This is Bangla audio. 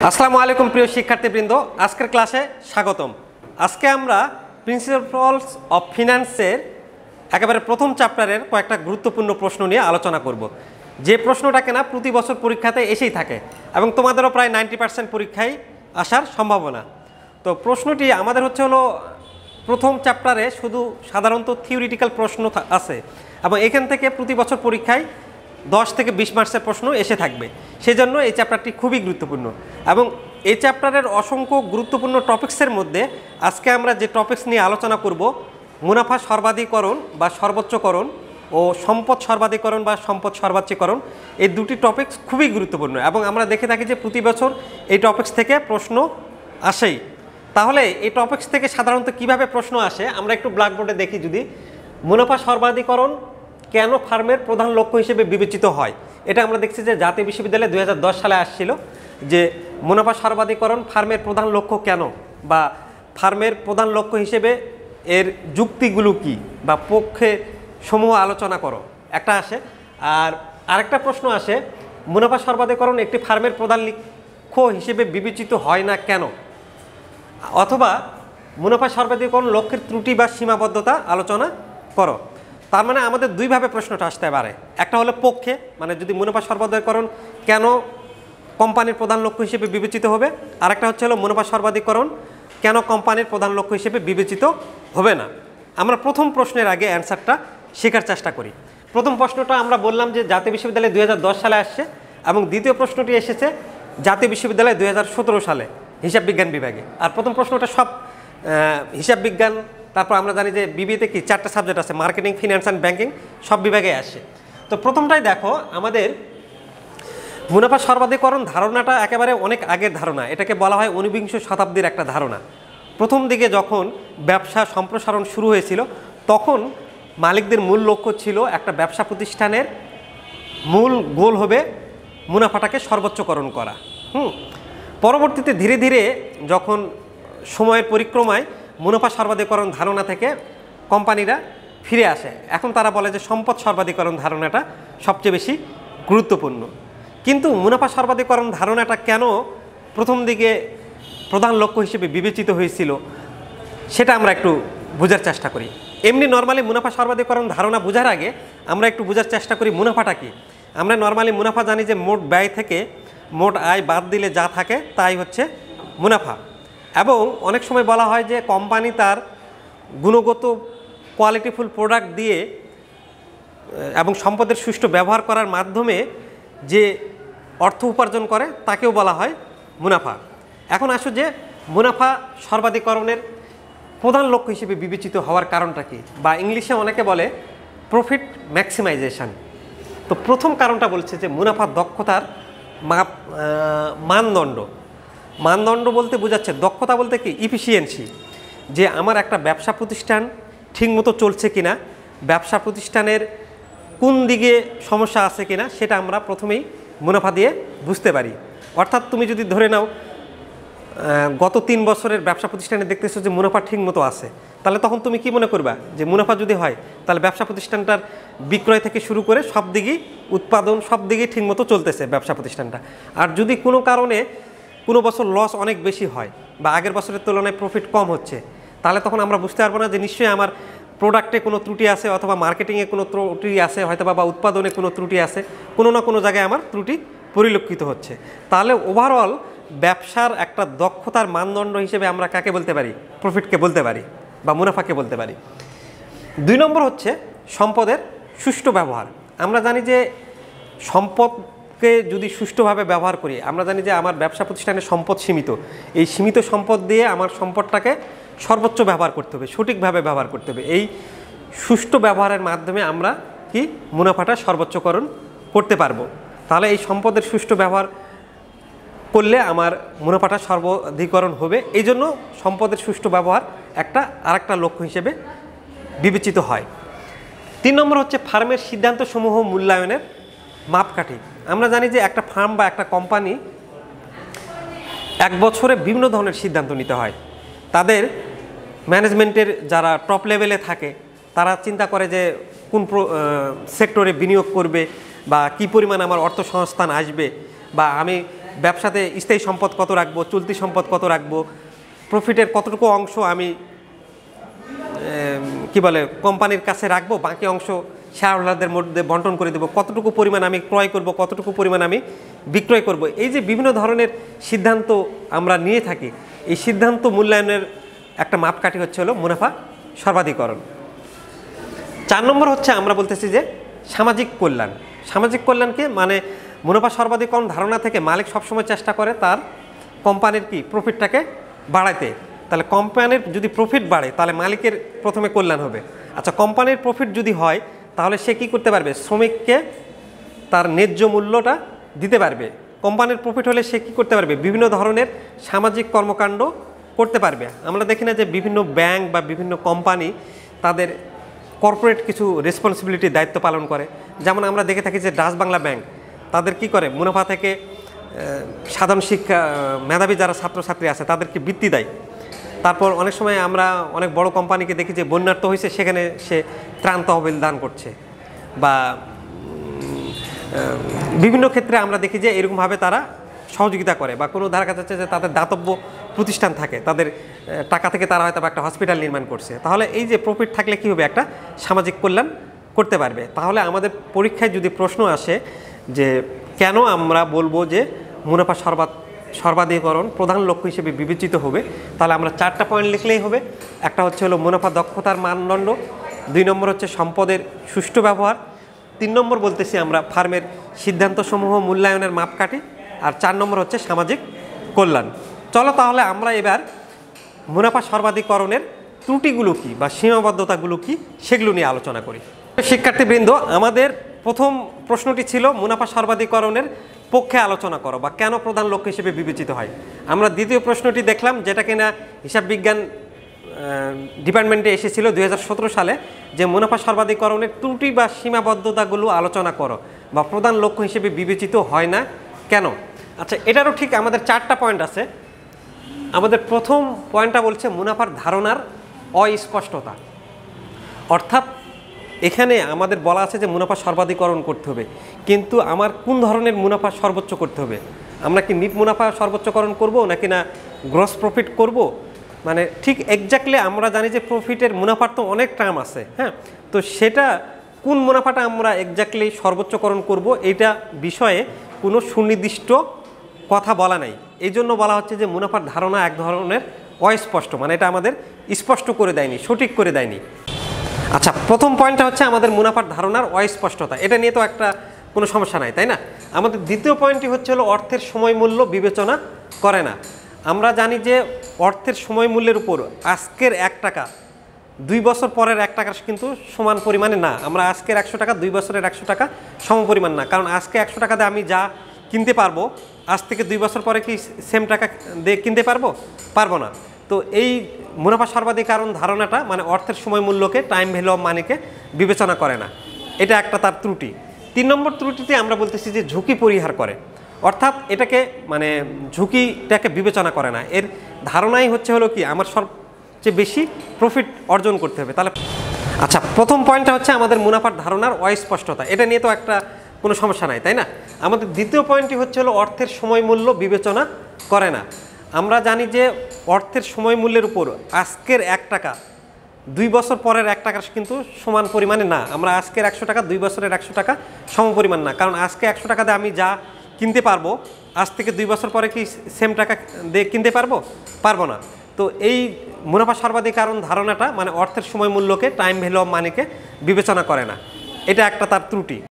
আসসালামু আলাইকুম প্রিয় শিক্ষার্থীবৃন্দ, আজকের ক্লাসে স্বাগতম। আজকে আমরা প্রিন্সিপালস অফ ফিন্যান্সের একেবারে প্রথম চ্যাপ্টারের কয়েকটা গুরুত্বপূর্ণ প্রশ্ন নিয়ে আলোচনা করব, যে প্রশ্নটা কিনা প্রতি বছর পরীক্ষাতে এসেই থাকে এবং তোমাদেরও প্রায় 90% পরীক্ষায় আসার সম্ভাবনা। তো প্রশ্নটি আমাদের হলো প্রথম চ্যাপ্টারে শুধু সাধারণত থিওরিটিক্যাল প্রশ্ন আছে এবং এখান থেকে প্রতি বছর পরীক্ষায় 10 থেকে 20 মার্কসের প্রশ্ন এসে থাকবে। সেজন্য এই চ্যাপ্টারটি খুবই গুরুত্বপূর্ণ এবং এই চ্যাপ্টারের অসংখ্য গুরুত্বপূর্ণ টপিক্সের মধ্যে আজকে আমরা যে টপিক্স নিয়ে আলোচনা করব, মুনাফা সর্বাধিকরণ বা সর্বোচ্চকরণ ও সম্পদ সর্বাধিকরণ বা সম্পদ সর্বোচ্চকরণ, এই দুটি টপিক্স খুবই গুরুত্বপূর্ণ এবং আমরা দেখে থাকি যে প্রতি বছর এই টপিক্স থেকে প্রশ্ন আসেই। তাহলে এই টপিক্স থেকে সাধারণত কিভাবে প্রশ্ন আসে আমরা একটু ব্ল্যাকবোর্ডে দেখি। যদি মুনাফা সর্বাধিকরণ কেন ফার্মের প্রধান লক্ষ্য হিসেবে বিবেচিত হয়, এটা আমরা দেখছি যে জাতীয় বিশ্ববিদ্যালয়ে 2010 সালে আসছিল যে মুনাফা সর্বাধিকরণ ফার্মের প্রধান লক্ষ্য কেন, বা ফার্মের প্রধান লক্ষ্য হিসেবে এর যুক্তিগুলো কি বা পক্ষে সমূহ আলোচনা করো, একটা আসে। আর আরেকটা প্রশ্ন আসে, মুনাফা সর্বাধিকরণ একটি ফার্মের প্রধান লক্ষ্য হিসেবে বিবেচিত হয় না কেন, অথবা মুনাফা সর্বাধিকরণ লক্ষ্যের ত্রুটি বা সীমাবদ্ধতা আলোচনা করো। তার মানে আমাদের দুইভাবে প্রশ্নটা আসতে পারে। একটা হলো পক্ষে, মানে যদি মুনাফা সর্বাধিকরণ কেন কোম্পানির প্রধান লক্ষ্য হিসেবে বিবেচিত হবে, আরেকটা হলো মুনাফা সর্বাধিকরণ কেন কোম্পানির প্রধান লক্ষ্য হিসেবে বিবেচিত হবে না। আমরা প্রথম প্রশ্নের আগে অ্যান্সারটা শেখার চেষ্টা করি। প্রথম প্রশ্নটা আমরা বললাম যে জাতীয় বিশ্ববিদ্যালয়ে 2010 সালে আসছে এবং দ্বিতীয় প্রশ্নটি এসেছে জাতীয় বিশ্ববিদ্যালয়ে 2017 সালে হিসাব বিজ্ঞান বিভাগে। আর প্রথম প্রশ্নটা সব হিসাব বিজ্ঞান, তারপর আমরা জানি যে বিবিএতে কি 4টা সাবজেক্ট আছে, মার্কেটিং, ফিনান্স অ্যান্ড ব্যাংকিং, সব বিভাগে আসে। তো প্রথমটাই দেখো, আমাদের মুনাফা সর্বাধিকরণ ধারণাটা একেবারে অনেক আগের ধারণা। এটাকে বলা হয় 19বিংশ শতাব্দীর একটা ধারণা। প্রথম দিকে যখন ব্যবসা সম্প্রসারণ শুরু হয়েছিল তখন মালিকদের মূল লক্ষ্য ছিল একটা ব্যবসা প্রতিষ্ঠানের মূল গোল হবে মুনাফাটাকে সর্বোচ্চকরণ করা। পরবর্তীতে ধীরে ধীরে যখন সময়ের পরিক্রমায় মুনাফা সর্বাধিকরণ ধারণা থেকে কোম্পানিরা ফিরে আসে, এখন তারা বলে যে সম্পদ সর্বাধিকরণ ধারণাটা সবচেয়ে বেশি গুরুত্বপূর্ণ। কিন্তু মুনাফা সর্বাধিকরণ ধারণাটা কেন প্রথম দিকে প্রধান লক্ষ্য হিসেবে বিবেচিত হয়েছিল সেটা আমরা একটু বোঝার চেষ্টা করি। এমনি নর্মালি মুনাফা সর্বাধিকরণ ধারণা বোঝার আগে আমরা একটু বোঝার চেষ্টা করি মুনাফাটা কি। আমরা নর্মালি মুনাফা জানি যে মোট ব্যয় থেকে মোট আয় বাদ দিলে যা থাকে তাই হচ্ছে মুনাফা। এবং অনেক সময় বলা হয় যে কোম্পানি তার গুণগত কোয়ালিটিফুল প্রোডাক্ট দিয়ে এবং সম্পদের সুষ্ঠু ব্যবহার করার মাধ্যমে যে অর্থ উপার্জন করে তাকেও বলা হয় মুনাফা। এখন আসো যে মুনাফা সর্বাধিকরণের প্রধান লক্ষ্য হিসেবে বিবেচিত হওয়ার কারণটা কি, বা ইংলিশে অনেকে বলে প্রফিট ম্যাক্সিমাইজেশন। তো প্রথম কারণটা বলছে যে মুনাফার দক্ষতার মানদণ্ড। মানদণ্ড বলতে বোঝাচ্ছে, দক্ষতা বলতে কি ইফিসিয়েন্সি, যে আমার একটা ব্যবসা প্রতিষ্ঠান ঠিকমতো চলছে কিনা, ব্যবসা প্রতিষ্ঠানের কোন দিকে সমস্যা আছে কিনা সেটা আমরা প্রথমেই মুনাফা দিয়ে বুঝতে পারি। অর্থাৎ তুমি যদি ধরে নাও গত 3 বছরের ব্যবসা প্রতিষ্ঠানে দেখতেছো যে মুনাফা ঠিকমতো আছে, তাহলে তখন তুমি কি মনে করবা যে মুনাফা যদি হয় তাহলে ব্যবসা প্রতিষ্ঠানটার বিক্রয় থেকে শুরু করে সব দিকেই উৎপাদন সব দিকেই ঠিকমতো চলতেছে ব্যবসা প্রতিষ্ঠানটা। আর যদি কোনো কারণে কোনো বছর লস অনেক বেশি হয় বা আগের বছরের তুলনায় প্রফিট কম হচ্ছে, তাহলে তখন আমরা বুঝতে পারবো না যে নিশ্চয়ই আমার প্রোডাক্টে কোনো ত্রুটি আছে, অথবা মার্কেটিংয়ে কোনো ত্রুটি আছে, হয়তো বা উৎপাদনে কোনো ত্রুটি আছে, কোনো না কোনো জায়গায় আমার ত্রুটি পরিলক্ষিত হচ্ছে। তাহলে ওভারঅল ব্যবসার একটা দক্ষতার মানদণ্ড হিসেবে আমরা কাকে বলতে পারি, প্রফিটকে বলতে পারি বা মুনাফাকে বলতে পারি। 2 নম্বর হচ্ছে সম্পদের সুষ্ঠু ব্যবহার। আমরা জানি যে সম্পদকে যদি সুষ্ঠুভাবে ব্যবহার করি, আমরা জানি যে আমার ব্যবসা প্রতিষ্ঠানের সম্পদ সীমিত, এই সীমিত সম্পদ দিয়ে আমার সম্পদটাকে সর্বোচ্চ ব্যবহার করতে হবে, সঠিকভাবে ব্যবহার করতে হবে। এই সুষ্ঠু ব্যবহারের মাধ্যমে আমরা কি মুনাফাটা সর্বোচ্চকরণ করতে পারবো। তাহলে এই সম্পদের সুষ্ঠু ব্যবহার করলে আমার মুনাফাটা সর্বাধিকরণ হবে। এই জন্য সম্পদের সুষ্ঠু ব্যবহার আরেকটা লক্ষ্য হিসেবে বিবেচিত হয়। 3 নম্বর হচ্ছে ফার্মের সিদ্ধান্তসমূহ মূল্যায়নের মাপকাঠি। আমরা জানি যে একটা ফার্ম বা একটা কোম্পানি এক বছরে বিভিন্ন ধরনের সিদ্ধান্ত নিতে হয়। তাদের ম্যানেজমেন্টের যারা টপ লেভেলে থাকে তারা চিন্তা করে যে কোন সেক্টরে বিনিয়োগ করবে বা কী পরিমাণ আমার অর্থ সংস্থান আসবে, বা আমি ব্যবসাতে স্থায়ী সম্পদ কত রাখবো, চলতি সম্পদ কত রাখবো, প্রফিটের কতটুকু অংশ আমি কোম্পানির কাছে রাখবো, বাকি অংশ শেয়ার হোল্ডারদের মধ্যে বন্টন করে দেবো, কতটুকু পরিমাণ আমি ক্রয় করব, কতটুকু পরিমাণ আমি বিক্রয় করব। এই যে বিভিন্ন ধরনের সিদ্ধান্ত আমরা নিয়ে থাকি, এই সিদ্ধান্ত মূল্যায়নের একটা মাপকাঠি হলো মুনাফা সর্বাধিকরণ। 4 নম্বর আমরা বলতেছি যে সামাজিক কল্যাণ। সামাজিক কল্যাণকে মুনাফা সর্বাধিকরণ ধারণা থেকে মালিক সবসময় চেষ্টা করে তার কোম্পানির প্রফিটটাকে বাড়াইতে। তাহলে কোম্পানির যদি প্রফিট বাড়ে তাহলে মালিকের প্রথমে কল্যাণ হবে। আচ্ছা, কোম্পানির প্রফিট যদি হয় তাহলে সে কী করতে পারবে, শ্রমিককে তার ন্যায্য মূল্যটা দিতে পারবে। কোম্পানির প্রফিট হলে সে কী করতে পারবে, বিভিন্ন ধরনের সামাজিক কর্মকাণ্ড করতে পারবে। আমরা দেখি না যে বিভিন্ন ব্যাংক বা বিভিন্ন কোম্পানি তাদের কর্পোরেট কিছু রেসপন্সিবিলিটির দায়িত্ব পালন করে। যেমন আমরা দেখে থাকি যে ডাচ বাংলা ব্যাংক তাদের কি করে, মুনাফা থেকে সাধারণ শিক্ষা মেধাবী যারা ছাত্রছাত্রী আছে তাদেরকে বৃত্তি দেয়। তারপর অনেক সময় আমরা অনেক বড় কোম্পানিকে দেখি যে বন্যার্থ হয়েছে, সেখানে সে ত্রাণ তহবিল দান করছে। বা বিভিন্ন ক্ষেত্রে আমরা দেখি যে এরকমভাবে তারা সহযোগিতা করে। বা কোনো ধারা কাছে যে তাদের দাতব্য প্রতিষ্ঠান থাকে, তাদের টাকা থেকে তারা হয়তো একটা হসপিটাল নির্মাণ করছে। তাহলে এই যে প্রফিট থাকলে কী হবে, একটা সামাজিক কল্যাণ করতে পারবে। তাহলে আমাদের পরীক্ষায় যদি প্রশ্ন আসে যে কেন আমরা বলবো যে মুনাফা সর্বাধিকরণ প্রধান লক্ষ্য হিসেবে বিবেচিত হবে, তাহলে আমরা 4টা পয়েন্ট লিখলেই হবে। একটা হলো মুনাফা দক্ষতার মানদণ্ড, 2 নম্বর সম্পদের সুষ্ঠু ব্যবহার, 3 নম্বর বলতেছি আমরা ফার্মের সিদ্ধান্তসমূহ মূল্যায়নের মাপকাঠি, আর 4 নম্বর সামাজিক কল্যাণ। চলো তাহলে আমরা এবার মুনাফা সর্বাধিকরণের ত্রুটিগুলো কী বা সীমাবদ্ধতাগুলো কী সেগুলো নিয়ে আলোচনা করি। শিক্ষার্থীবৃন্দ, আমাদের প্রথম প্রশ্নটি ছিল মুনাফা সর্বাধিকরণের পক্ষে আলোচনা করো বা কেন প্রধান লক্ষ্য হিসেবে বিবেচিত হয়। আমরা দ্বিতীয় প্রশ্নটি দেখলাম, যেটা কিনা হিসাব বিজ্ঞান ডিপার্টমেন্টে এসেছিল 2017 সালে, যে মুনাফা সর্বাধিকরণের ত্রুটি বা সীমাবদ্ধতাগুলো আলোচনা করো বা প্রধান লক্ষ্য হিসেবে বিবেচিত হয় না কেন। আচ্ছা, এটারও ঠিক আমাদের 4টা পয়েন্ট আছে। আমাদের প্রথম পয়েন্টটা বলছে মুনাফার ধারণার অস্পষ্টতা। অর্থাৎ এখানে আমাদের বলা আছে যে মুনাফা সর্বাধিকরণ করতে হবে, কিন্তু আমার কোন ধরনের মুনাফা সর্বোচ্চ করতে হবে? আমরা কি নিট মুনাফা সর্বোচ্চকরণ করব নাকি না গ্রস প্রফিট করব? ঠিক এক্স্যাক্টলি আমরা জানি যে প্রফিটের মুনাফার তো অনেক টার্ম আছে, হ্যাঁ। তো সেটা কোন মুনাফাটা আমরা এক্স্যাক্টলি সর্বোচ্চকরণ করব, এইটা বিষয়ে কোনো সুনির্দিষ্ট কথা বলা নাই। এই জন্য বলা হচ্ছে যে মুনাফার ধারণা এক ধরনের অস্পষ্ট, এটা আমাদের স্পষ্ট করে দেয়নি, সঠিক করে দেয়নি। আচ্ছা, প্রথম পয়েন্টটা আমাদের মুনাফার ধারণার অস্পষ্টতা। এটা নিয়ে তো একটা কোনো সমস্যা নাই, তাই না? আমাদের দ্বিতীয় পয়েন্টটি হলো অর্থের সময় মূল্য বিবেচনা করে না। আমরা জানি যে অর্থের সময় মূল্যের উপর আজকের 1 টাকা 2 বছর পরের 1 টাকা কিন্তু সমান পরিমাণে না। আমরা আজকের 100 টাকা 2 বছরের 100 টাকা সম পরিমাণ না, কারণ আজকে 100 টাকা দিয়ে আমি যা কিনতে পারবো, আজ থেকে 2 বছর পরে কি সেম টাকা দিয়ে কিনতে পারবো না। তো এই মুনাফা সর্বাধিকরণ ধারণাটা অর্থের সময় মূল্যকে, টাইম ভ্যালু অফ মানিকে বিবেচনা করে না। এটা একটা তার ত্রুটি। 3 নম্বর ত্রুটিতে আমরা বলতেছি যে ঝুঁকি পরিহার করে, অর্থাৎ এটাকে ঝুঁকিটাকে বিবেচনা করে না। এর ধারণাই হলো কি, আমার সবচেয়ে বেশি প্রফিট অর্জন করতে হবে। তাহলে আচ্ছা, প্রথম পয়েন্টটা আমাদের মুনাফার ধারণার অস্পষ্টতা। এটা নিয়ে তো একটা কোনো সমস্যা নাই, তাই না? আমাদের দ্বিতীয় পয়েন্টটি হলো অর্থের সময় মূল্য বিবেচনা করে না। আমরা জানি যে অর্থের সময় মূল্যের উপর আজকের 1 টাকা 2 বছর পরের 1 টাকা কিন্তু সমান পরিমাণে না। আমরা আজকের 100 টাকা 2 বছরের 100 টাকা সম পরিমাণ না, কারণ আজকে 100 টাকা দিয়ে আমি যা কিনতে পারবো, আজ থেকে 2 বছর পরে কি সেম টাকা দিয়ে কিনতে পারবো না। তো এই মুনাফা সর্বাধিকরণ ধারণাটা অর্থের সময় মূল্যকে, টাইম ভ্যালু অফ মানিকে বিবেচনা করে না। এটা একটা তার ত্রুটি।